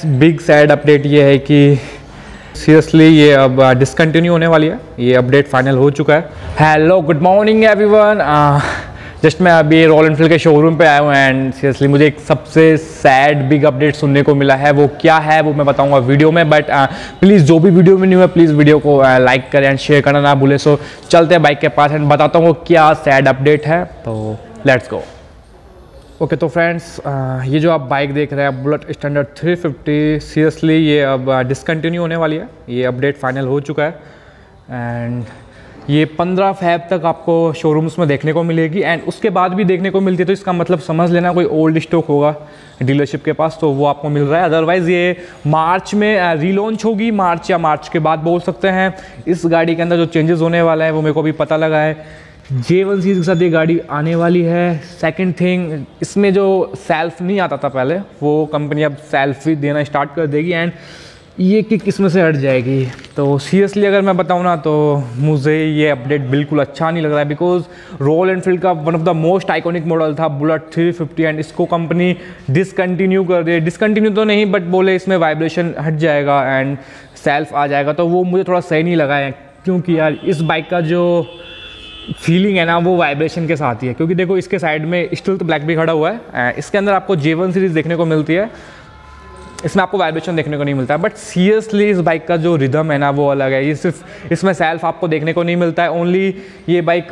Big sad update ये है कि सीरियसली ये अब डिसकंटिन्यू होने वाली है। ये अपडेट फाइनल हो चुका है। Hello good morning everyone. Just मैं अभी रॉयल एनफील्ड के शोरूम पे आया हूँ एंड सीरियसली मुझे एक सबसे सैड बिग अपडेट सुनने को मिला है। वो क्या है वो मैं बताऊंगा वीडियो में, बट प्लीज़ जो भी वीडियो में न्यू है प्लीज़ वीडियो को लाइक करें एंड शेयर करना ना भूले। सो चलते हैं बाइक के पास एंड बताता हूँ वो क्या सैड अपडेट है। तो लेट्स गो। ओके तो फ्रेंड्स, ये जो आप बाइक देख रहे हैं बुलेट स्टैंडर्ड 350, सीरियसली ये अब डिसकंटिन्यू होने वाली है। ये अपडेट फाइनल हो चुका है एंड ये 15 फ़रवरी तक आपको शोरूम्स में देखने को मिलेगी एंड उसके बाद भी देखने को मिलती है। तो इसका मतलब समझ लेना कोई ओल्ड स्टॉक होगा डीलरशिप के पास तो वो आपको मिल रहा है। अदरवाइज़ ये मार्च में रीलॉन्च होगी, मार्च या मार्च के बाद बोल सकते हैं। इस गाड़ी के अंदर जो चेंजेस होने वाला है वो मेरे को भी पता लगा है। J1 सीरीज के साथ ये गाड़ी आने वाली है। सेकंड थिंग, इसमें जो सेल्फ नहीं आता था पहले, वो कंपनी अब सेल्फ भी देना स्टार्ट कर देगी एंड ये किक इसमें से हट जाएगी। तो सीरियसली अगर मैं बताऊँ ना तो मुझे ये अपडेट बिल्कुल अच्छा नहीं लग रहा है, बिकॉज रॉयल एनफील्ड का one of the most iconic model था बुलेट 350 एंड इसको कंपनी डिसकंटिन्यू कर दे। डिसकंटिन्यू तो नहीं बट बोले इसमें वाइब्रेशन हट जाएगा एंड सेल्फ आ जाएगा, तो वो मुझे थोड़ा सही नहीं लगा है। क्योंकि यार इस बाइक का जो फीलिंग है ना वो वाइब्रेशन के साथ ही है। क्योंकि देखो इसके साइड में स्टिल्थ ब्लैक भी खड़ा हुआ है। इसके अंदर आपको J1 सीरीज़ देखने को मिलती है, इसमें आपको वाइब्रेशन देखने को नहीं मिलता है। बट सीरियसली इस बाइक का जो रिदम है ना वो अलग है। ये सिर्फ इसमें सेल्फ आपको देखने को नहीं मिलता है। ओनली ये बाइक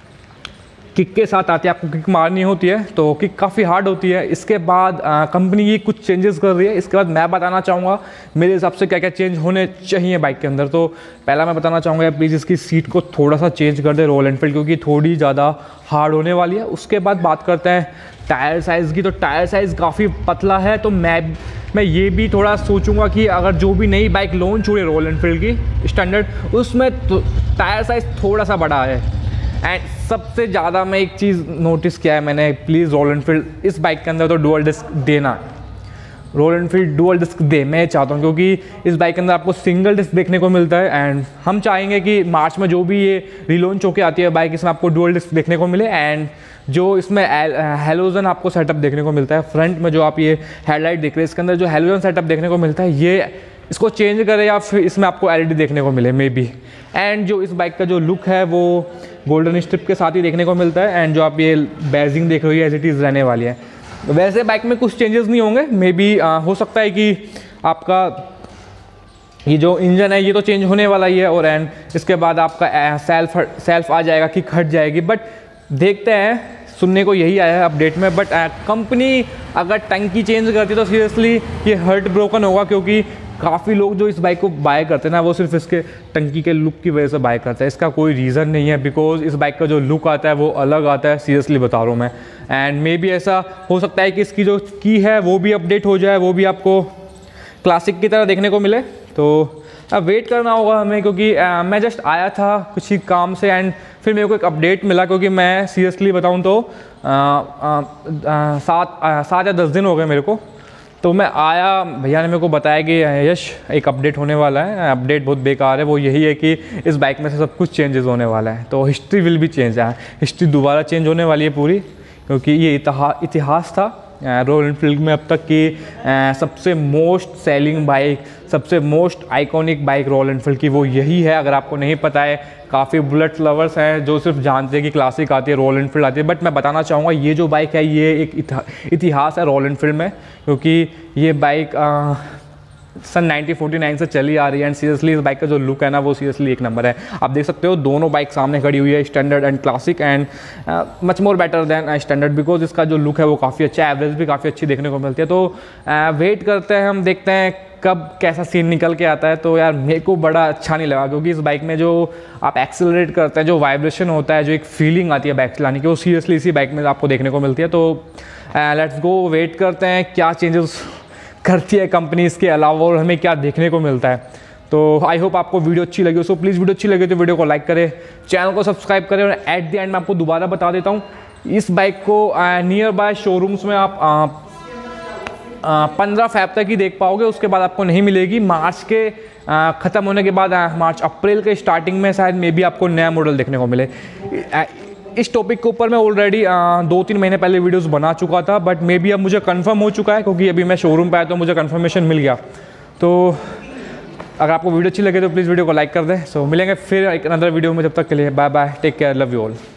किक के साथ आती है, आपको किक मारनी होती है तो किक काफ़ी हार्ड होती है। इसके बाद कंपनी ये कुछ चेंजेस कर रही है। इसके बाद मैं बताना चाहूँगा मेरे हिसाब से क्या क्या चेंज होने चाहिए बाइक के अंदर। तो पहला मैं बताना चाहूँगा प्लीज़ इसकी सीट को थोड़ा सा चेंज कर दे रॉयल एनफील्ड, क्योंकि थोड़ी ज़्यादा हार्ड होने वाली है। उसके बाद बात करते हैं टायर साइज़ की। तो टायर साइज़ काफ़ी पतला है, तो मैं ये भी थोड़ा सोचूंगा कि अगर जो भी नई बाइक लॉन्च हुई है रॉयल एनफील्ड की स्टैंडर्ड, उसमें तो टायर साइज़ थोड़ा सा बड़ा है। एंड सबसे ज़्यादा मैं एक चीज़ नोटिस किया है मैंने, प्लीज़ रॉयल एनफील्ड इस बाइक के अंदर तो डुअल डिस्क देना। रॉयल एनफील्ड डुअल डिस्क दे, मैं चाहता हूँ, क्योंकि इस बाइक के अंदर आपको सिंगल डिस्क देखने को मिलता है एंड हम चाहेंगे कि मार्च में जो भी ये रीलॉन्च होकर आती है बाइक, इसमें आपको डुअल डिस्क देखने को मिले एंड जो इसमें हेलोजन आपको सेटअप देखने को मिलता है। फ्रंट में जो आप ये हेडलाइट देख रहे हैं इसके अंदर जो हेलोजन सेटअप देखने को मिलता है, ये इसको चेंज करें या फिर इसमें आपको LED देखने को मिले मे बी। एंड जो इस बाइक का जो लुक है वो गोल्डन स्ट्रिप के साथ ही देखने को मिलता है एंड जो आप ये बैजिंग देख रहे हो एज इट इज़ रहने वाली है। वैसे बाइक में कुछ चेंजेस नहीं होंगे, मे बी हो सकता है कि आपका ये जो इंजन है ये तो चेंज होने वाला ही है और एंड इसके बाद आपका सेल्फ आ जाएगा, किक हट जाएगी। बट देखते हैं, सुनने को यही आया है अपडेट में। बट कंपनी अगर टंकी चेंज करती तो सीरियसली ये हर्ट ब्रोकन होगा, क्योंकि काफ़ी लोग जो इस बाइक को बाय करते हैं ना वो सिर्फ इसके टंकी के लुक की वजह से बाय करते हैं। इसका कोई रीज़न नहीं है, बिकॉज इस बाइक का जो लुक आता है वो अलग आता है, सीरियसली बता रहा हूँ मैं। एंड मे बी ऐसा हो सकता है कि इसकी जो की है वो भी अपडेट हो जाए, वो भी आपको क्लासिक की तरह देखने को मिले। तो अब वेट करना होगा हमें, क्योंकि मैं जस्ट आया था कुछ ही काम से एंड फिर मेरे को एक अपडेट मिला, क्योंकि मैं सीरियसली बताऊं तो 7 या 10 दिन हो गए मेरे को। तो मैं आया, भैया ने मेरे को बताया कि यश एक अपडेट होने वाला है। अपडेट बहुत बेकार है, वो यही है कि इस बाइक में से सब कुछ चेंजेस होने वाला है। तो हिस्ट्री विल भी चेंज है, हिस्ट्री दोबारा चेंज होने वाली है पूरी, क्योंकि ये इतिहास था रॉयल एनफील्ड में अब तक की सबसे मोस्ट सेलिंग बाइक, सबसे most iconic bike Royal Enfield की वो यही है। अगर आपको नहीं पता है, काफ़ी बुलेट लवर्स हैं जो सिर्फ जानते हैं कि क्लासिक आती है, रॉयल एनफील्ड आती है। बट मैं बताना चाहूँगा ये जो बाइक है ये एक इतिहास है रॉयल एनफील्ड में, क्योंकि ये बाइक सन 1949 से चली आ रही है एंड सीरियसली इस बाइक का जो लुक है ना वो सीरियसली एक नंबर है। आप देख सकते हो दोनों बाइक सामने खड़ी हुई है, standard and classic, and much more better than standard, because इसका जो लुक है वो काफ़ी अच्छा है, एवरेज भी काफ़ी अच्छी देखने को मिलती है। तो वेट करते हैं हम, देखते हैं कब कैसा सीन निकल के आता है। तो यार मेरे को बड़ा अच्छा नहीं लगा, क्योंकि इस बाइक में जो आप एक्सेलरेट करते हैं, जो वाइब्रेशन होता है, जो एक फीलिंग आती है बाइक चलाने की, वो सीरियसली इसी बाइक में आपको देखने को मिलती है। तो लेट्स गो, वेट करते हैं क्या चेंजेस करती है कंपनी इसके अलावा और हमें क्या देखने को मिलता है। तो आई होप आपको वीडियो अच्छी लगी हो। सो प्लीज़ वीडियो अच्छी लगी तो वीडियो को लाइक करें, चैनल को सब्सक्राइब करें और एट द एंड मैं आपको दोबारा बता देता हूँ इस बाइक को नियर बाय शोरूम्स में आप 15 फ़रवरी तक ही देख पाओगे। उसके बाद आपको नहीं मिलेगी। मार्च के ख़त्म होने के बाद मार्च अप्रैल के स्टार्टिंग में शायद मे बी आपको नया मॉडल देखने को मिले। इस टॉपिक के ऊपर मैं ऑलरेडी 2-3 महीने पहले वीडियोस बना चुका था, बट मे बी अब मुझे कंफर्म हो चुका है क्योंकि अभी मैं शोरूम पे आया तो मुझे कंफर्मेशन मिल गया। तो अगर आपको वीडियो अच्छी लगे तो प्लीज़ वीडियो को लाइक कर दें। सो मिलेंगे फिर एक अनदर वीडियो में, जब तक के लिए bye bye, take care, love you all.